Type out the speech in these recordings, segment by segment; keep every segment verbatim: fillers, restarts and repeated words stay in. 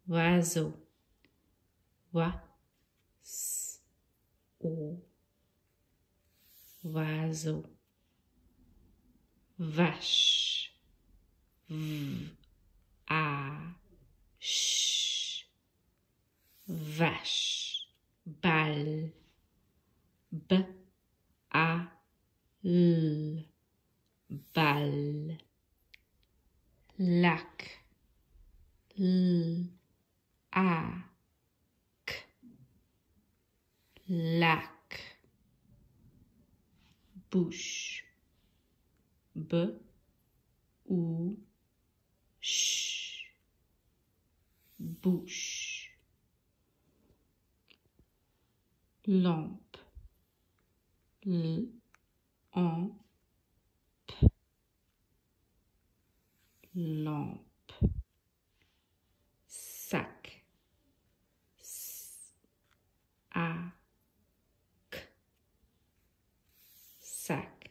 oiseau, wa, s, o, oiseau, vache, v, a, ch, vache, balle, b, a, l, balle, lac, l, a, k, lac, bouche, b, ou, ch, bouche, lampe, l, en, p, lampe, sac, s, a, k, sac,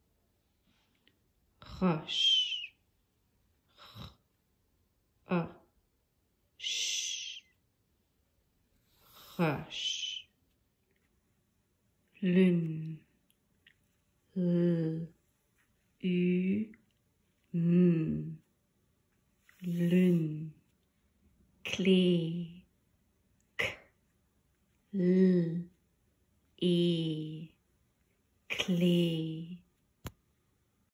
roche, r, e, ch, roche, lune, l, u, n, lune, clé, k, l, et, clé.